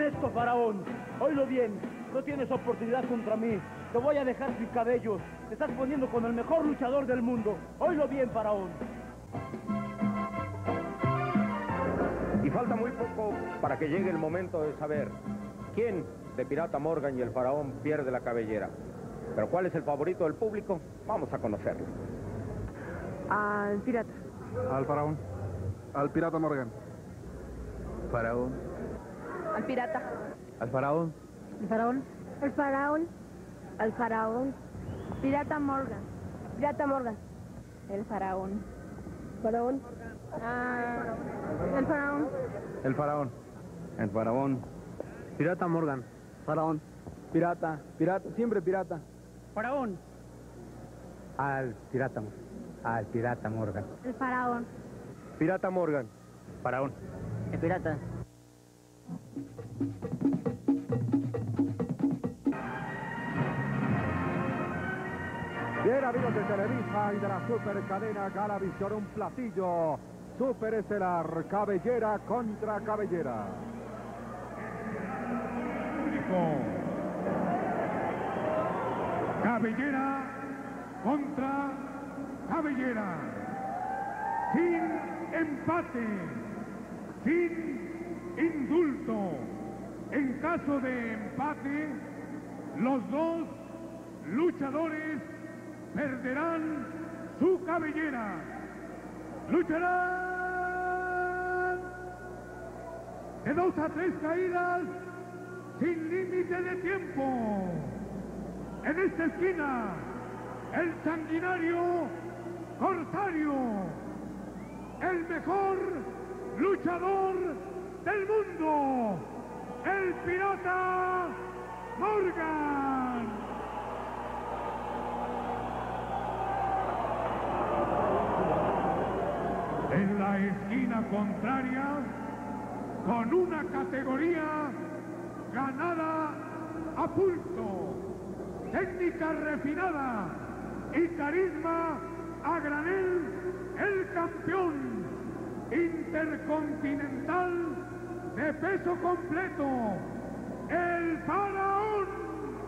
esto, faraón. Oílo bien, no tienes oportunidad contra mí. Te voy a dejar sin cabellos. Te estás poniendo con el mejor luchador del mundo. Oílo bien, faraón. Y falta muy poco para que llegue el momento de saber quién de Pirata Morgan y el faraón pierde la cabellera. Pero ¿cuál es el favorito del público? Vamos a conocerlo. Al pirata. Al faraón. Al Pirata Morgan. Faraón. Al pirata. Al faraón. El faraón. El faraón. Al faraón. Pirata Morgan. Pirata Morgan. El faraón. Faraón. El faraón. El faraón. El faraón. Pirata Morgan. Faraón. Pirata. Pirata. Siempre pirata. Faraón. Al pirata. Al pirata Morgan. El faraón. Pirata Morgan. Faraón. El pirata. Bien, amigos de Televisa y de la supercadena Galavisión, un platillo superestelar, cabellera contra cabellera. Cabellera contra cabellera, sin empate, sin indulto. En caso de empate, los dos luchadores perderán su cabellera. Lucharán de 2 a 3 caídas sin límite de tiempo. En esta esquina, el sanguinario Corsario, el mejor luchador del mundo, el Pirata Morgan. En la esquina contraria, con una categoría ganada a pulso, técnica refinada y carisma a granel, el campeón intercontinental de peso completo, el faraón.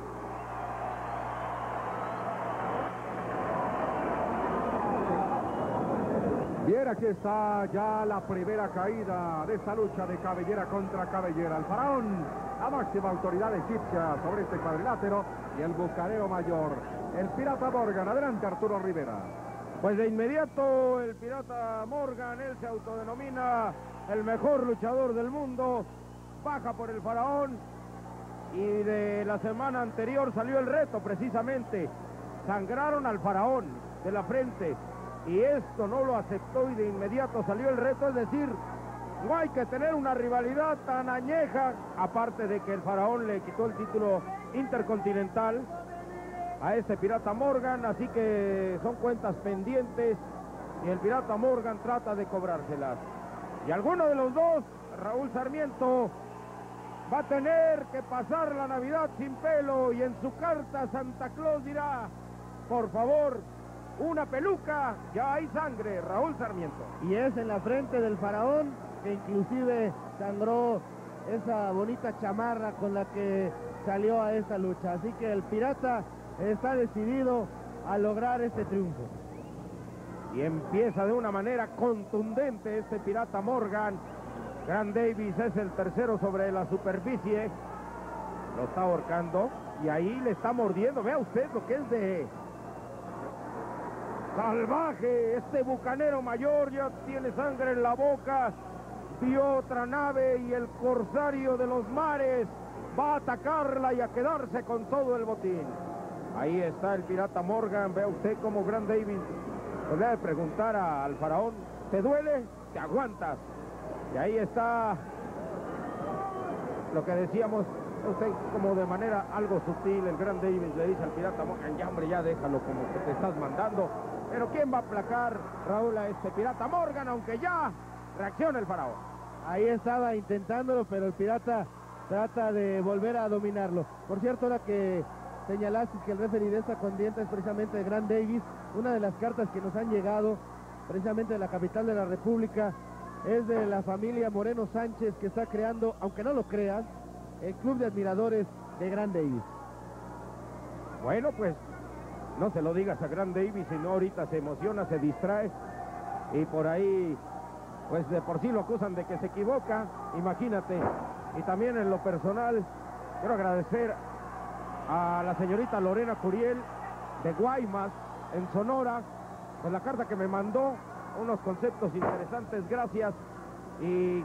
Bien, aquí está ya la primera caída de esta lucha de cabellera contra cabellera. El faraón, la máxima autoridad egipcia sobre este cuadrilátero, y el bucanero mayor, el Pirata Morgan. Adelante, Arturo Rivera. Pues de inmediato el Pirata Morgan, él se autodenomina el mejor luchador del mundo, baja por el faraón, y de la semana anterior salió el reto precisamente. Sangraron al faraón de la frente y esto no lo aceptó y de inmediato salió el reto, es decir, no hay que tener una rivalidad tan añeja, aparte de que el faraón le quitó el título intercontinental a este Pirata Morgan, así que son cuentas pendientes y el Pirata Morgan trata de cobrárselas. Y alguno de los dos, Raúl Sarmiento, va a tener que pasar la Navidad sin pelo y en su carta Santa Claus dirá, por favor, una peluca, ya hay sangre, Raúl Sarmiento. Y es en la frente del faraón que inclusive sangró esa bonita chamarra con la que salió a esta lucha. Así que el pirata está decidido a lograr este triunfo. Y empieza de una manera contundente este Pirata Morgan. Grant Davis es el tercero sobre la superficie. Lo está ahorcando y ahí le está mordiendo. Vea usted lo que es de salvaje. Este bucanero mayor ya tiene sangre en la boca. Vio otra nave y el corsario de los mares va a atacarla y a quedarse con todo el botín. Ahí está el Pirata Morgan. Vea usted cómo Grant Davis le debe preguntar al faraón, ¿te duele? ¿Te aguantas? Y ahí está lo que decíamos, usted como de manera algo sutil, el Grant Davis le dice al Pirata Morgan, ya hombre, ya déjalo como que te estás mandando. Pero ¿quién va a aplacar, Raúl, a este Pirata Morgan, aunque ya reacciona el faraón? Ahí estaba intentándolo, pero el pirata trata de volver a dominarlo. Por cierto, ahora que señalaste que el referee de esta contienda es precisamente Grant Davis, una de las cartas que nos han llegado precisamente de la capital de la República es de la familia Moreno Sánchez, que está creando, aunque no lo creas, el club de admiradores de Gran Davis. Bueno, pues no se lo digas a Gran Davis, sino ahorita se emociona, se distrae y por ahí, pues de por sí lo acusan de que se equivoca, imagínate. Y también en lo personal, quiero agradecer a la señorita Lorena Curiel de Guaymas, en Sonora, con la carta que me mandó, unos conceptos interesantes, gracias. Y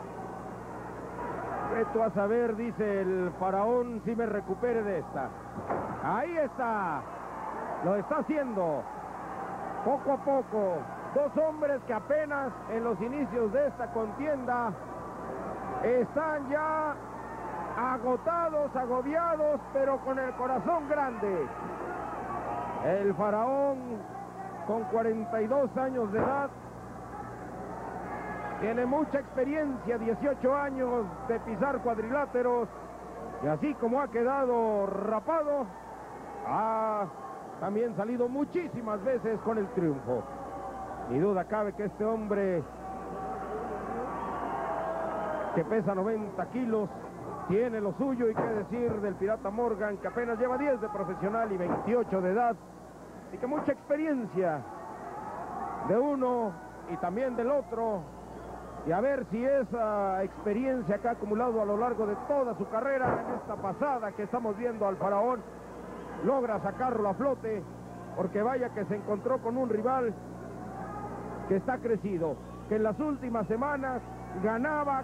tú a saber, dice el faraón, si me recupere de esta. Ahí está, lo está haciendo, poco a poco. Dos hombres que apenas en los inicios de esta contienda están ya agotados, agobiados, pero con el corazón grande. El faraón, con 42 años de edad, tiene mucha experiencia, 18 años de pisar cuadriláteros, y así como ha quedado rapado, ha también salido muchísimas veces con el triunfo. Ni duda cabe que este hombre, que pesa 90 kilos, tiene lo suyo. Y qué decir del Pirata Morgan, que apenas lleva 10 de profesional y 28 de edad, y que mucha experiencia de uno y también del otro. Y a ver si esa experiencia que ha acumulado a lo largo de toda su carrera, en esta pasada que estamos viendo al faraón, logra sacarlo a flote, porque vaya que se encontró con un rival que está crecido, que en las últimas semanas ganaba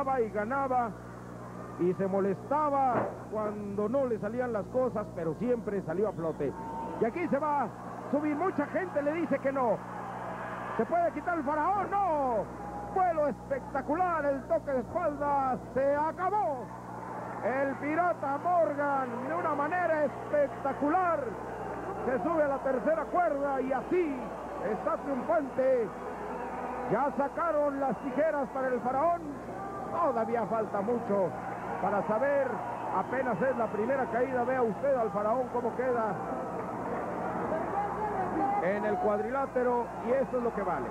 y se molestaba cuando no le salían las cosas, pero siempre salió a flote. Y aquí se va a subir, mucha gente le dice que no. ¿Se puede quitar el faraón? ¡No! Vuelo espectacular, el toque de espalda, se acabó. El Pirata Morgan, de una manera espectacular, se sube a la tercera cuerda y así está triunfante. Ya sacaron las tijeras para el faraón. Todavía falta mucho para saber. Apenas es la primera caída. Vea usted al faraón cómo queda en el cuadrilátero, y eso es lo que vale.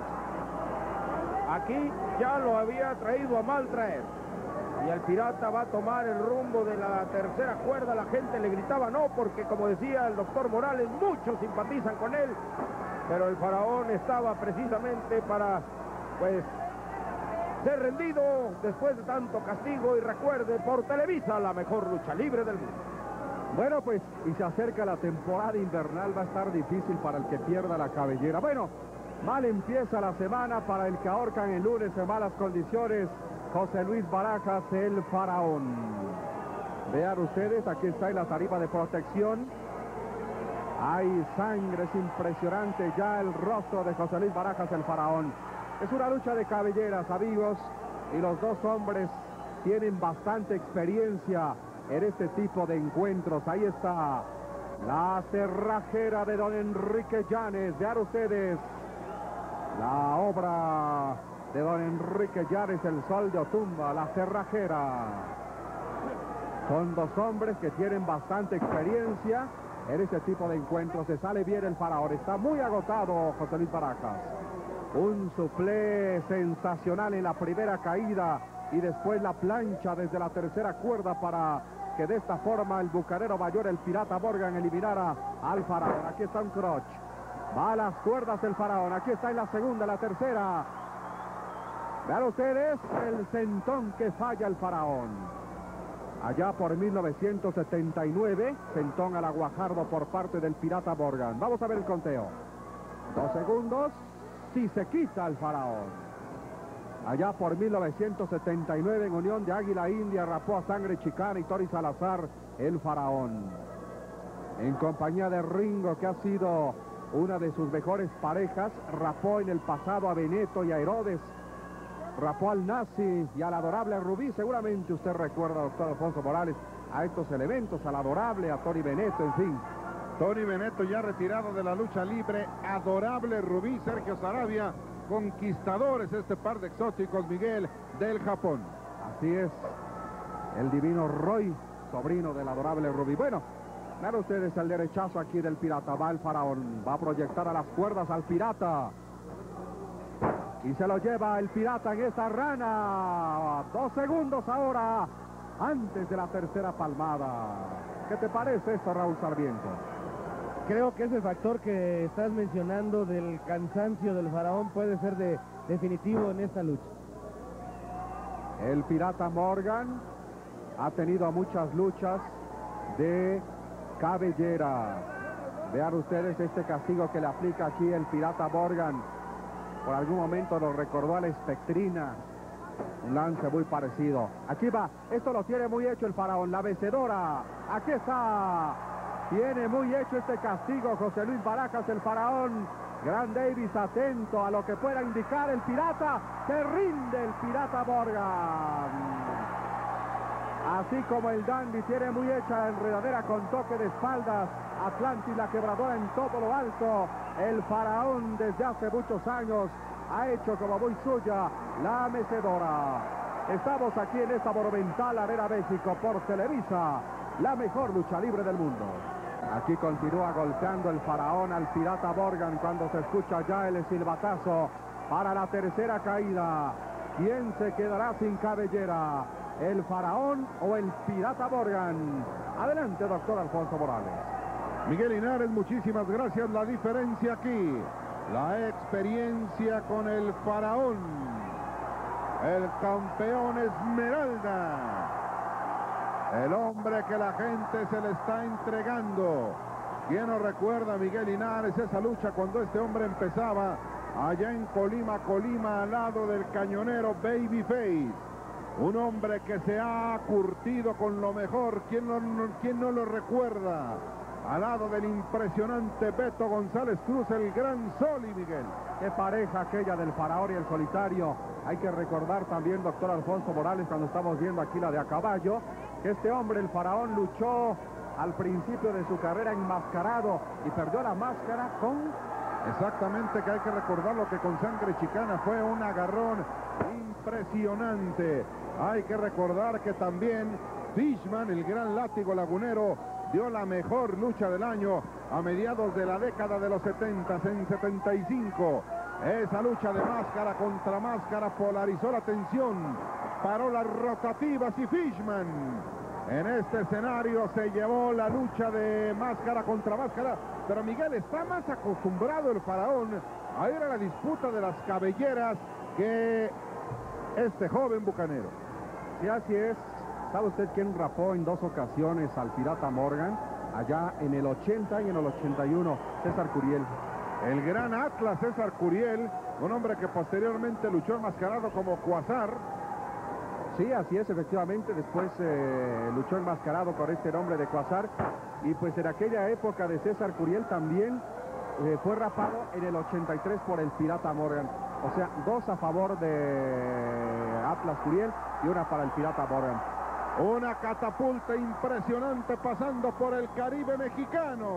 Aquí ya lo había traído a mal traer, y el Pirata va a tomar el rumbo de la tercera cuerda. La gente le gritaba no, porque como decía el doctor Morales, muchos simpatizan con él, pero el faraón estaba precisamente para, pues, ser rendido después de tanto castigo. Y recuerde, por Televisa, la mejor lucha libre del mundo. Bueno, pues, y se acerca la temporada invernal, va a estar difícil para el que pierda la cabellera. Bueno, mal empieza la semana para el que ahorcan el lunes en malas condiciones, José Luis Barajas, el faraón. Vean ustedes, aquí está en la tarima de protección. Hay sangre, es impresionante ya el rostro de José Luis Barajas, el faraón. Es una lucha de cabelleras, amigos, y los dos hombres tienen bastante experiencia en este tipo de encuentros. Ahí está la cerrajera de don Enrique Llanes. Vean ustedes la obra de don Enrique Llanes, el Sol de Otumba, la cerrajera. Son dos hombres que tienen bastante experiencia en este tipo de encuentros. Se sale bien el faraón, está muy agotado José Luis Barajas. Un suplé sensacional en la primera caída y después la plancha desde la tercera cuerda para que de esta forma el bucanero mayor, el Pirata Morgan, eliminara al faraón. Aquí está un crotch. Va a las cuerdas el faraón. Aquí está en la segunda, la tercera. Vean ustedes el sentón que falla el faraón. Allá por 1979, sentón al aguajardo por parte del Pirata Morgan. Vamos a ver el conteo. 2 segundos. Si se quita el faraón. Allá por 1979, en unión de Águila India, rapó a Sangre Chicana y Tori Salazar, el faraón. En compañía de Ringo, que ha sido una de sus mejores parejas, rapó en el pasado a Beneto y a Herodes, rapó al Nazi y al adorable Rubí. Seguramente usted recuerda, doctor Alfonso Morales, a estos elementos, al adorable, a Tony Beneto, en fin. Tony Beneto ya retirado de la lucha libre, adorable Rubí, Sergio Sarabia, conquistadores este par de exóticos, Miguel, del Japón. Así es, el divino Roy, sobrino del adorable Rubí. Bueno, vean ustedes el derechazo aquí del Pirata. Va el faraón, va a proyectar a las cuerdas al Pirata. Y se lo lleva el Pirata en esta rana. 2 segundos ahora. antes de la tercera palmada. ¿Qué te parece esto, Raúl Sarmiento? Creo que ese factor que estás mencionando del cansancio del Faraón puede ser definitivo en esta lucha. El Pirata Morgan ha tenido muchas luchas de cabellera. Vean ustedes este castigo que le aplica aquí el Pirata Morgan. Por algún momento lo recordó a la Espectrina. Un lance muy parecido. Aquí va. Esto lo tiene muy hecho el Faraón. La vencedora. Aquí está. Tiene muy hecho este castigo José Luis Barajas, el Faraón. Gran Davis atento a lo que pueda indicar el Pirata. Se rinde el Pirata Morgan. Así como el Dandy tiene muy hecha la enredadera con toque de espaldas. Atlantis la quebradora en todo lo alto. El Faraón desde hace muchos años ha hecho como muy suya la mecedora. Estamos aquí en esta monumental Arena México por Televisa, la mejor lucha libre del mundo. Aquí continúa golpeando el Faraón al Pirata Morgan cuando se escucha ya el silbatazo para la tercera caída. ¿Quién se quedará sin cabellera? ¿El Faraón o el Pirata Morgan? Adelante, doctor Alfonso Morales. Miguel Linares, muchísimas gracias. La diferencia aquí, la experiencia con el Faraón, el campeón Esmeralda, el hombre que la gente se le está entregando. ¿Quién nos recuerda, Miguel Linares, esa lucha cuando este hombre empezaba allá en Colima, al lado del cañonero Babyface? Un hombre que se ha curtido con lo mejor. ¿Quién no lo recuerda? Al lado del impresionante Beto González Cruz, el Gran Soli, Miguel. Qué pareja aquella del Faraón y el Solitario. Hay que recordar también, doctor Alfonso Morales, cuando estamos viendo aquí la de a caballo, que este hombre, el Faraón, luchó al principio de su carrera enmascarado y perdió la máscara con... Exactamente, que hay que recordarlo, que con Sangre Chicana fue un agarrón impresionante. Hay que recordar que también Fishman, el gran látigo lagunero, dio la mejor lucha del año a mediados de la década de los 70, en 75. Esa lucha de máscara contra máscara polarizó la tensión, paró las rotativas y Fishman en este escenario se llevó la lucha de máscara contra máscara. Pero Miguel, está más acostumbrado el Faraón a ir a la disputa de las cabelleras que este joven bucanero. Sí, así es. ¿Sabe usted quién rapó en 2 ocasiones al Pirata Morgan? Allá en el 80 y en el 81, César Curiel. El gran Atlas César Curiel, un hombre que posteriormente luchó enmascarado como Quasar. Sí, así es, efectivamente. Después luchó enmascarado con este nombre de Quasar. Y pues en aquella época de César Curiel también fue rapado en el 83 por el Pirata Morgan. O sea, 2 a favor de Atlas Curiel y 1 para el Pirata Morgan. Una catapulta impresionante pasando por el Caribe mexicano.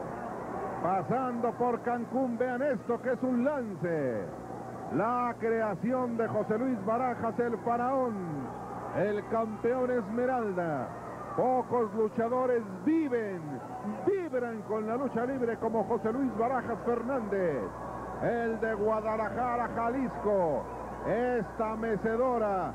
Pasando por Cancún. Vean esto, que es un lance. La creación de José Luis Barajas, el Faraón, el campeón Esmeralda. Pocos luchadores vibran con la lucha libre como José Luis Barajas Fernández, el de Guadalajara, Jalisco. Esta mecedora,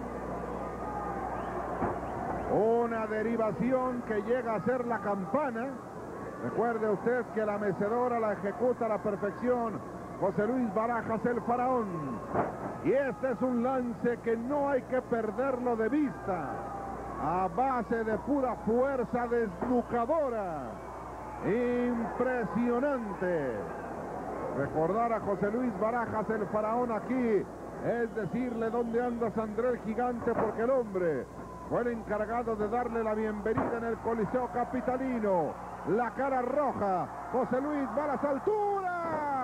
una derivación que llega a ser la campana. Recuerde usted que la mecedora la ejecuta a la perfección José Luis Barajas, el Faraón. Y este es un lance que no hay que perderlo de vista. A base de pura fuerza desnucadora. Impresionante. Recordar a José Luis Barajas, el Faraón, aquí es decirle dónde anda Sandré el Gigante, porque el hombre fue el encargado de darle la bienvenida en el Coliseo Capitalino. La cara roja, José Luis va a las alturas.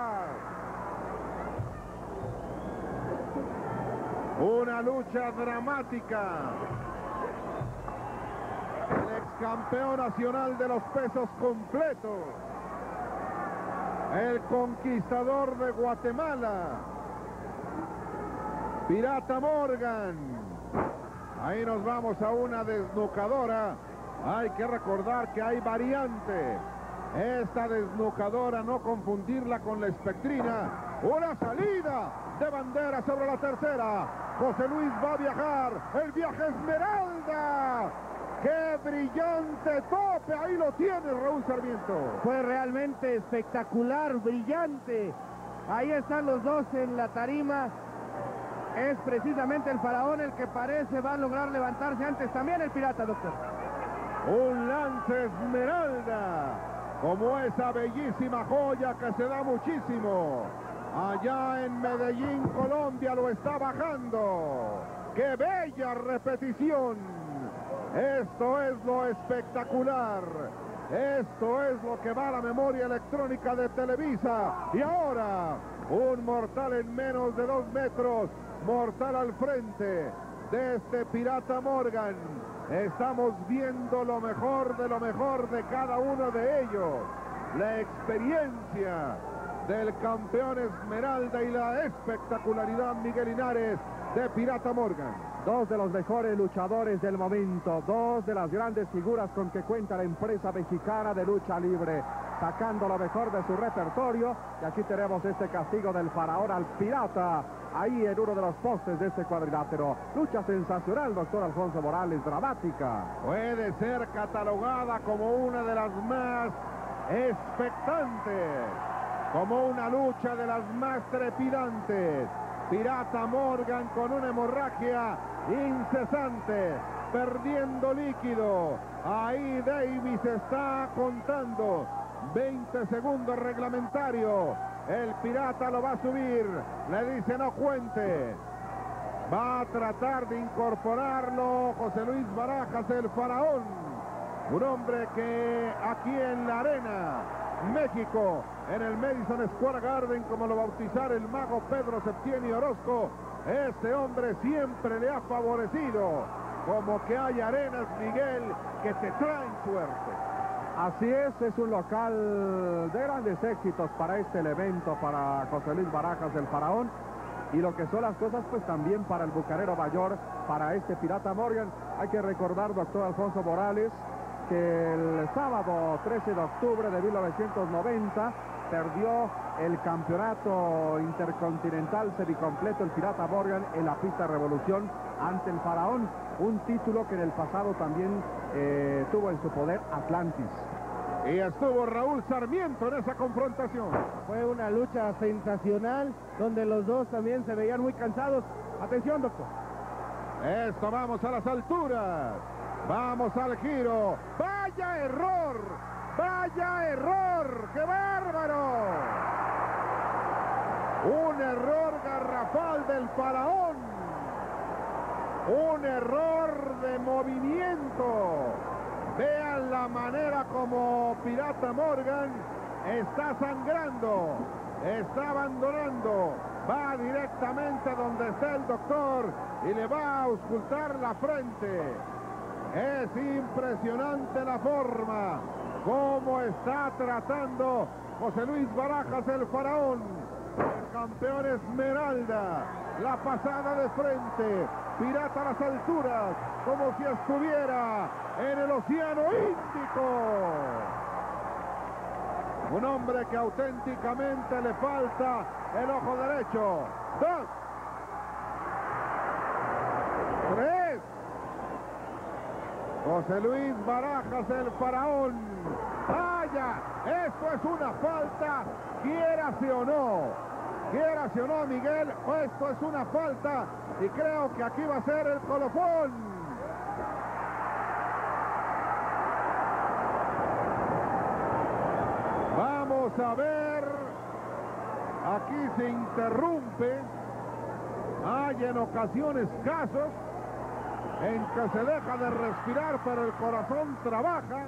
Una lucha dramática. El ex campeón nacional de los pesos completos, el conquistador de Guatemala, Pirata Morgan. Ahí nos vamos a una desnucadora. Hay que recordar que hay variante. Esta desnucadora, no confundirla con la espectrina. Una salida de bandera sobre la tercera. José Luis va a viajar. El viaje Esmeralda. ¡Qué brillante tope! Ahí lo tiene Raúl Sarmiento. Fue realmente espectacular, brillante. Ahí están los dos en la tarima. Es precisamente el Faraón el que parece va a lograr levantarse antes también el Pirata, doctor. Un lance Esmeralda, como esa bellísima joya que se da muchísimo. Allá en Medellín, Colombia, lo está bajando. ¡Qué bella repetición! Esto es lo espectacular. Esto es lo que va a la memoria electrónica de Televisa. Y ahora, un mortal en menos de 2 metros. Mortal al frente de este Pirata Morgan. Estamos viendo lo mejor de cada uno de ellos. La experiencia del campeón Esmeralda y la espectacularidad, Miguel Linares, de Pirata Morgan. Dos de los mejores luchadores del momento, dos de las grandes figuras con que cuenta la empresa mexicana de lucha libre, sacando lo mejor de su repertorio. Y aquí tenemos este castigo del Faraón al Pirata, ahí en uno de los postes de este cuadrilátero. Lucha sensacional, doctor Alfonso Morales, dramática. Puede ser catalogada como una de las más expectantes, como una lucha de las más trepidantes. Pirata Morgan con una hemorragia incesante, perdiendo líquido. Ahí Davis está contando. 20 segundos reglamentario. El Pirata lo va a subir. Le dice no cuente. Va a tratar de incorporarlo José Luis Barajas, el Faraón. Un hombre que aquí en la arena, México, en el Madison Square Garden, como lo bautizara el mago Pedro Septién Orozco, este hombre siempre le ha favorecido. Como que hay arenas, Miguel, que te traen suerte. Así es un local de grandes éxitos para este evento, para José Luis Barajas, el Faraón. Y lo que son las cosas, pues también para el bucanero mayor, para este Pirata Morgan. Hay que recordar, doctor Alfonso Morales, que el sábado 13 de octubre de 1990 perdió el campeonato intercontinental semicompleto el Pirata Morgan en la pista Revolución ante el Faraón, un título que en el pasado también tuvo en su poder Atlantis. Y estuvo Raúl Sarmiento en esa confrontación. Fue una lucha sensacional donde los dos también se veían muy cansados. Atención, doctor. Esto, vamos a las alturas. Vamos al giro. ¡Vaya error! ¡Vaya error! ¡Qué bárbaro! Un error garrafal del Faraón. Un error de movimiento. Vean la manera como Pirata Morgan está sangrando. Está abandonando. Va directamente donde está el doctor y le va a auscultar la frente. Es impresionante la forma, cómo está tratando José Luis Barajas, el Faraón. El campeón Esmeralda, la pasada de frente, Pirata a las alturas, como si estuviera en el Océano Índico. Un hombre que auténticamente le falta el ojo derecho. 2, 3. José Luis Barajas, el Faraón. ¡Vaya! Esto es una falta, quiérase o no, Miguel, esto es una falta y creo que aquí va a ser el colofón. Vamos a ver, aquí se interrumpe, hay en ocasiones casos en que se deja de respirar, pero el corazón trabaja.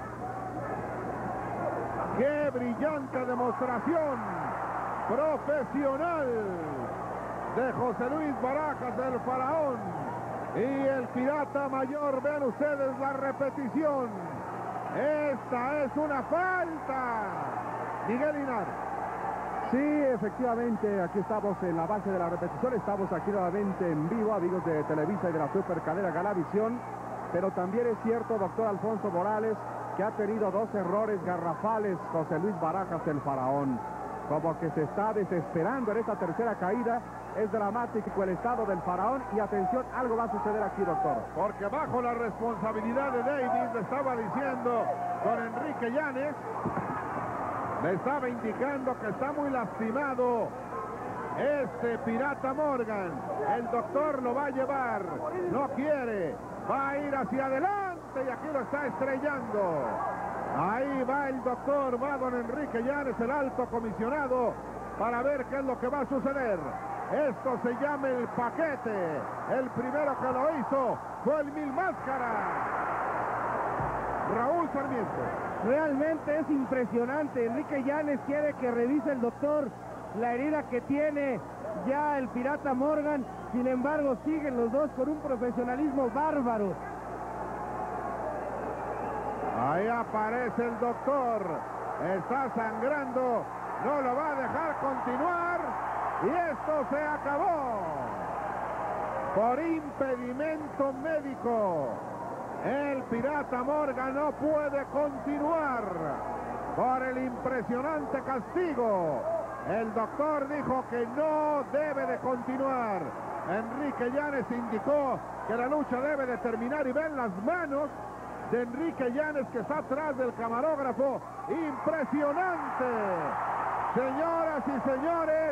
¡Qué brillante demostración profesional de José Luis Barajas, el Faraón! Y el Pirata Mayor, vean ustedes la repetición. Esta es una falta. Miguel Linares. Sí, efectivamente, aquí estamos en la base de la repetición, estamos aquí nuevamente en vivo, amigos de Televisa y de la supercadena Galavisión, pero también es cierto, doctor Alfonso Morales, que ha tenido 2 errores garrafales José Luis Barajas, el Faraón. Como que se está desesperando en esta tercera caída. Es dramático el estado del Faraón y atención, algo va a suceder aquí, doctor. Porque bajo la responsabilidad de Davis, le estaba diciendo con Enrique Llanes, le estaba indicando que está muy lastimado este Pirata Morgan. El doctor lo va a llevar, no quiere, va a ir hacia adelante y aquí lo está estrellando. Ahí va el doctor, va don Enrique Llanes, el alto comisionado, para ver qué es lo que va a suceder. Esto se llama el paquete. El primero que lo hizo fue el Mil Máscaras, Raúl Sarmiento. Realmente es impresionante. Enrique Llanes quiere que revise el doctor la herida que tiene ya el Pirata Morgan. Sin embargo, siguen los dos con un profesionalismo bárbaro. Ahí aparece el doctor. Está sangrando. No lo va a dejar continuar. Y esto se acabó. Por impedimento médico. El Pirata Morgan no puede continuar por el impresionante castigo. El doctor dijo que no debe de continuar. Enrique Llanes indicó que la lucha debe de terminar y ven las manos de Enrique Llanes que está atrás del camarógrafo. Impresionante. Señoras y señores,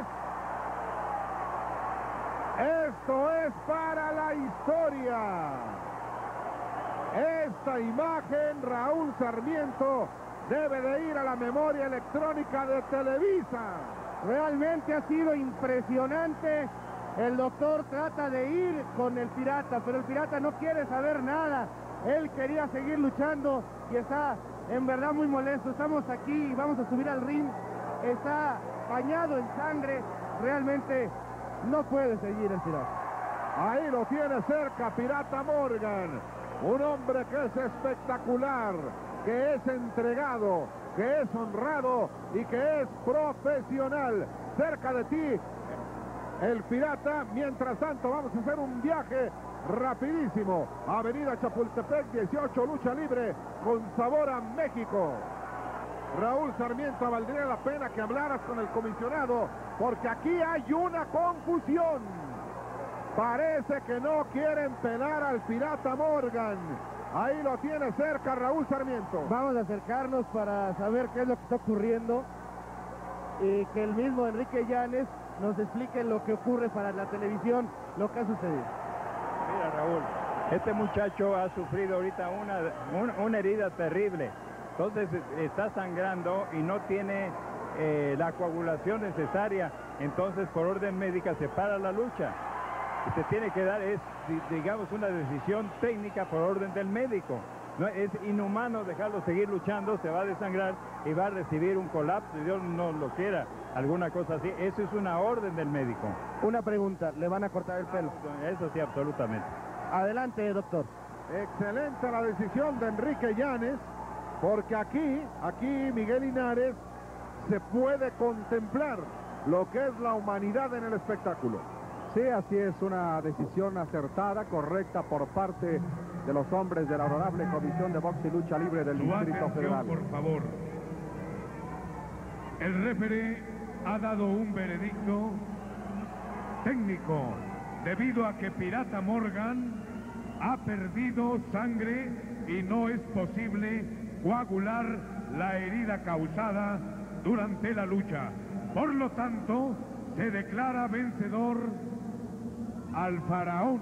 esto es para la historia. Esta imagen, Raúl Sarmiento, debe de ir a la memoria electrónica de Televisa. Realmente ha sido impresionante. El doctor trata de ir con el Pirata, pero el Pirata no quiere saber nada. Él quería seguir luchando y está en verdad muy molesto. Estamos aquí y vamos a subir al ring. Está bañado en sangre. Realmente no puede seguir el Pirata. Ahí lo tiene cerca Pirata Morgan. Un hombre que es espectacular, que es entregado, que es honrado y que es profesional. Cerca de ti, el Pirata. Mientras tanto, vamos a hacer un viaje rapidísimo. Avenida Chapultepec 18, lucha libre con sabor a México. Raúl Sarmiento, valdría la pena que hablaras con el comisionado, porque aquí hay una confusión. Parece que no quieren pelar al Pirata Morgan. Ahí lo tiene cerca Raúl Sarmiento. Vamos a acercarnos para saber qué es lo que está ocurriendo y que el mismo Enrique Llanes nos explique lo que ocurre para la televisión, lo que ha sucedido. Mira, Raúl, este muchacho ha sufrido ahorita una herida terrible. Entonces está sangrando y no tiene la coagulación necesaria. Entonces, por orden médica, se para la lucha. Se tiene que dar, digamos, una decisión técnica por orden del médico. No, es inhumano dejarlo seguir luchando, se va a desangrar y va a recibir un colapso, Dios no lo quiera, alguna cosa así. Eso es una orden del médico. Una pregunta, ¿le van a cortar el pelo? Eso sí, absolutamente. Adelante, doctor. Excelente la decisión de Enrique Llanes, porque aquí Miguel Linares, se puede contemplar lo que es la humanidad en el espectáculo. Sí, así es, una decisión acertada, correcta por parte de los hombres de la honorable Comisión de Box y Lucha Libre del Distrito Federal. Por favor. El referee ha dado un veredicto técnico debido a que Pirata Morgan ha perdido sangre y no es posible coagular la herida causada durante la lucha. Por lo tanto, se declara vencedor al Faraón.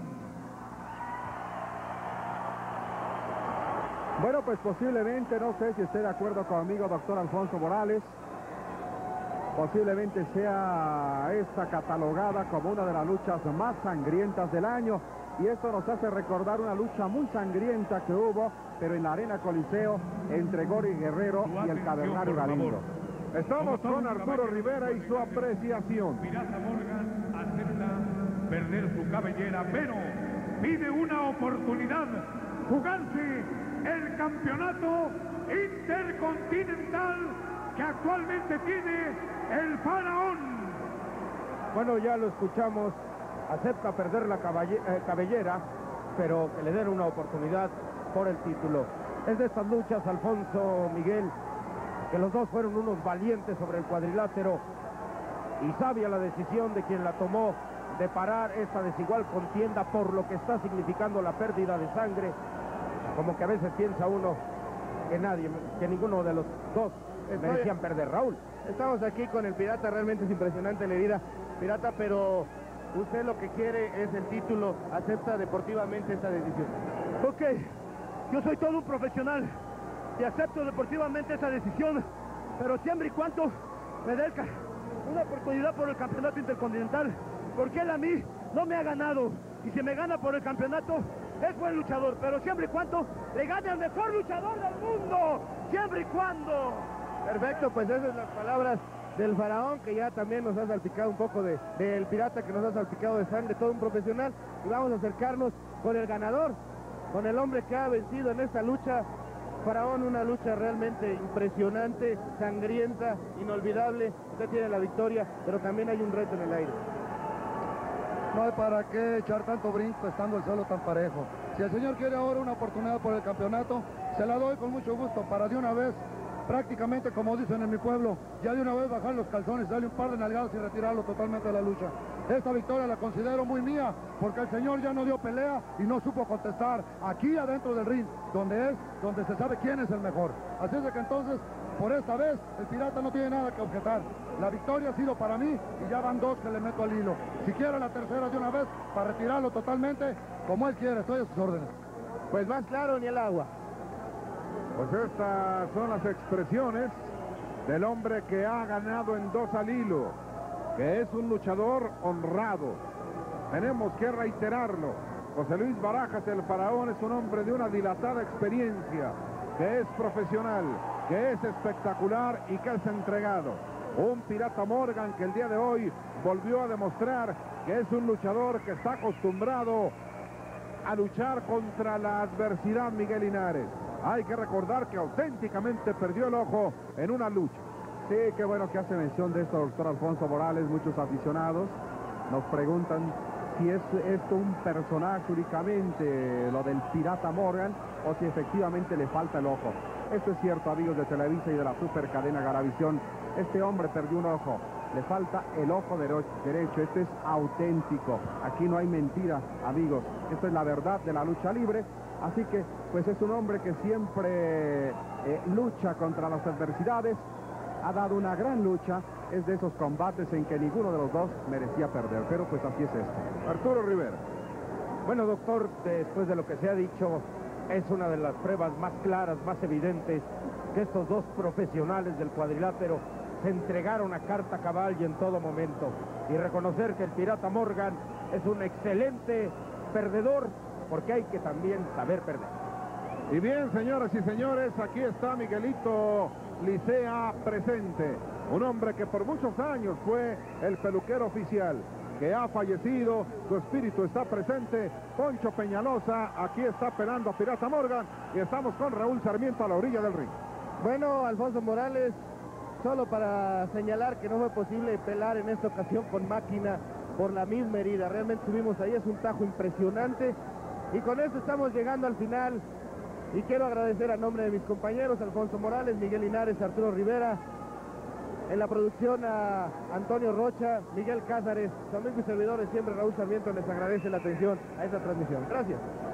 Bueno, pues posiblemente, no sé si esté de acuerdo conmigo, doctor Alfonso Morales, posiblemente sea esta catalogada como una de las luchas más sangrientas del año, y esto nos hace recordar una lucha muy sangrienta que hubo, pero en la Arena Coliseo, entre Gori Guerrero y el Cavernario Galindo. Estamos con Arturo Rivera y su apreciación. Pirata Morgan acepta perder su cabellera, pero pide una oportunidad, jugarse el campeonato intercontinental que actualmente tiene el Faraón. Bueno, ya lo escuchamos, acepta perder la cabellera, pero que le den una oportunidad por el título. Es de estas luchas, Alfonso, Miguel, que los dos fueron unos valientes sobre el cuadrilátero, y sabia la decisión de quien la tomó de parar esta desigual contienda por lo que está significando la pérdida de sangre. Como que a veces piensa uno que ninguno de los dos merecían perder. Raúl, estamos aquí con el Pirata, realmente es impresionante la herida, Pirata, pero usted lo que quiere es el título, acepta deportivamente esta decisión. Ok, yo soy todo un profesional y acepto deportivamente esa decisión, pero siempre y cuando me dé una oportunidad por el campeonato intercontinental, porque él a mí no me ha ganado, y si me gana por el campeonato es buen luchador, pero siempre y cuando le gane al mejor luchador del mundo, siempre y cuando. Perfecto, pues esas son las palabras del Faraón, que ya también nos ha salpicado un poco del Pirata, que nos ha salpicado de sangre, todo un profesional, y vamos a acercarnos con el ganador, con el hombre que ha vencido en esta lucha. Faraón, una lucha realmente impresionante, sangrienta, inolvidable. Usted tiene la victoria, pero también hay un reto en el aire. No hay para qué echar tanto brinco estando el suelo tan parejo. Si el señor quiere ahora una oportunidad por el campeonato, se la doy con mucho gusto para de una vez, prácticamente como dicen en mi pueblo, ya de una vez bajar los calzones, darle un par de nalgadas y retirarlo totalmente de la lucha. Esta victoria la considero muy mía, porque el señor ya no dio pelea y no supo contestar aquí adentro del ring, donde se sabe quién es el mejor. Así es de que entonces, por esta vez, el Pirata no tiene nada que objetar. La victoria ha sido para mí y ya van dos que le meto al hilo. Si quiere la tercera de una vez, para retirarlo totalmente, como él quiere, estoy a sus órdenes. Pues más claro ni el agua. Pues estas son las expresiones del hombre que ha ganado en dos al hilo, que es un luchador honrado. Tenemos que reiterarlo. José Luis Barajas, el Faraón, es un hombre de una dilatada experiencia, que es profesional, que es espectacular y que es entregado. Un Pirata Morgan que el día de hoy volvió a demostrar que es un luchador que está acostumbrado a luchar contra la adversidad, Miguel Linares. Hay que recordar que auténticamente perdió el ojo en una lucha. Sí, qué bueno que hace mención de esto, doctor Alfonso Morales. Muchos aficionados nos preguntan si es esto un personaje únicamente, lo del Pirata Morgan, o si efectivamente le falta el ojo. Esto es cierto, amigos de Televisa y de la supercadena Garavisión. Este hombre perdió un ojo, le falta el ojo derecho. Esto es auténtico. Aquí no hay mentira, amigos. Esto es la verdad de la lucha libre. Así que, pues es un hombre que siempre lucha contra las adversidades. Ha dado una gran lucha. Es de esos combates en que ninguno de los dos merecía perder. Pero pues así es esto. Arturo Rivera. bueno, doctor, después de lo que se ha dicho, es una de las pruebas más claras, más evidentes, que estos dos profesionales del cuadrilátero se entregaron a carta cabal y en todo momento. Y reconocer que el Pirata Morgan es un excelente perdedor, porque hay que también saber perder. Y bien, señoras y señores, aquí está Miguelito Licea presente. Un hombre que por muchos años fue el peluquero oficial, que ha fallecido, su espíritu está presente. Poncho Peñalosa aquí está pelando a Pirata Morgan y estamos con Raúl Sarmiento a la orilla del ring. Bueno, Alfonso Morales, solo para señalar que no fue posible pelar en esta ocasión con máquina por la misma herida. Realmente subimos ahí, es un tajo impresionante. Y con esto estamos llegando al final. Y quiero agradecer a nombre de mis compañeros, Alfonso Morales, Miguel Linares, Arturo Rivera. En la producción a Antonio Rocha, Miguel Cázares, su amigo y servidor de siempre, Raúl Sarmiento, les agradece la atención a esta transmisión. Gracias.